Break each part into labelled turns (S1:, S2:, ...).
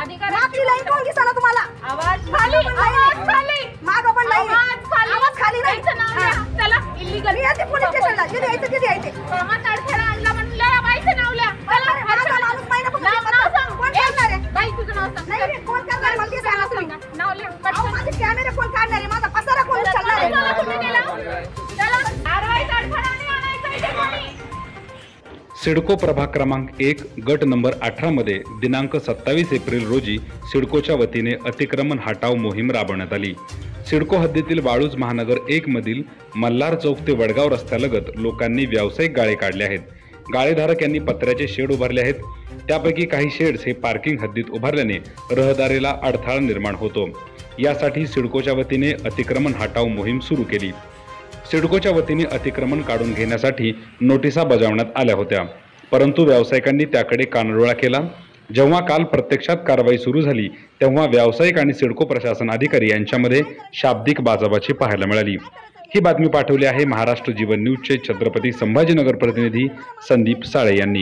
S1: अधिकार
S2: मागची लाईन कोण दिसला तुम्हाला?
S1: आवाज खाली, आवाज खाली,
S2: मागं पण लाईन
S1: आवाज खाली नाही. चला इल्लीगल
S2: यायचे पोलीस स्टेशनला, जिथे यायचं तिथे यायचे.
S1: कामात अडथळा आणला म्हणून लावायचं नावल्या. चला
S2: माणूस माहिती पण कोण करणार आहे?
S1: बाई तुझं नाव सांग.
S2: नाही कोण करणार मला ते सांगा तुम्ही.
S1: नावल्या
S2: माझे कॅमेरे कोण काढणार आहे? माझा पसारा कोण उचलणार आहे?
S1: चला कारवाईत अडथळा नाही आणायचा इथे कोणी.
S3: सिडको प्रभाग क्रमांक 1 गट नंबर 18 मध्ये दिनांक 27 एप्रिल रोजी सिडकोच्या वतीने अतिक्रमण हटाव मोहीम राबवण्यात आली। सिडको हद्दीतील वाळूज महानगर 1 मधील मल्हार चौक ते वडगाव रस्त्यालगत लोकांनी व्यावसायिक गाळे काढले आहेत। गाळेधारक यांनी पत्र्याचे शेड उभारले आहेत। त्यापैकी काही शेड्स हे पार्किंग हद्दीत उभारल्याने रहदारीला अडथळा निर्माण होतो। यासाठी सिडकोच्या वतीने अतिक्रमण हटाव मोहीम सुरू केली। सिडकोच्या वतीने अतिक्रमण काढून घेण्यासाठी नोटिसा बजावण्यात आल्या होत्या, परंतु व्यावसायिकांनी त्याकडे कानडोळा केला। जेव्हा काल प्रत्यक्षात कारवाई सुरू झाली तेव्हा व्यावसायिक आणि सिडको प्रशासन अधिकारी यांच्यामध्ये शाब्दिक बाचाबाची पाहायला मिळाली। ही बातमी पाठवली आहे महाराष्ट्र जीवन न्यूजचे छत्रपती संभाजीनगर प्रतिनिधी संदीप साळे यांनी।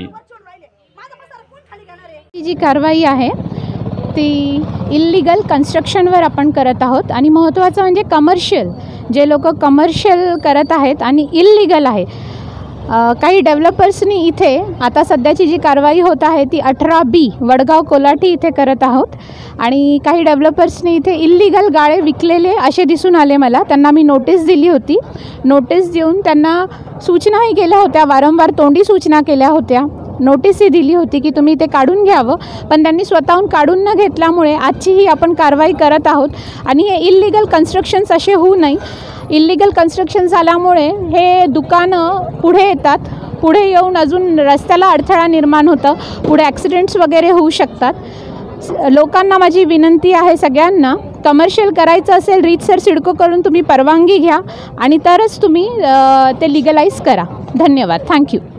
S4: जी कारवाई आहे ती इल्लीगल कन्स्ट्रक्शनवर आपण करत आहोत आणि महत्त्वाचं म्हणजे कमर्शियल जे लोक कमर्शियल करत आहेत आणि इल्लीगल आहे। काही डेव्हलपर्सनी इथे आता सध्याची जी कारवाई होत आहे ती 18B वडगाव कोलाटी इथे करत आहोत आणि काही डेव्हलपर्सनी इथे इल्लीगल गाळे विकलेले असे दिसून आले मला। त्यांना मी नोटीस दिली होती। नोटीस देऊन त्यांना सूचनाही केल्या होत्या, वारंवार तोंडी सूचना केल्या होत्या, नोटीसही दिली होती की तुम्ही ते काढून घ्यावं, पण त्यांनी स्वतःहून काढून न घेतल्यामुळे आजची ही आपण कारवाई करत आहोत। आणि हे इल्लीगल कन्स्ट्रक्शन्स असे होऊ नये। इल्लीगल कन्स्ट्रक्शन झाल्यामुळे हे दुकानं पुढे येतात, पुढे येऊन अजून रस्त्याला अडथळा निर्माण होतं, पुढे ॲक्सिडेंट्स वगैरे होऊ शकतात। लोकांना माझी विनंती आहे सगळ्यांना, कमर्शियल करायचं असेल रीतसर सिडकोकडून तुम्ही परवानगी घ्या आणि तरच तुम्ही ते लिगलाइज करा। धन्यवाद, थँक्यू।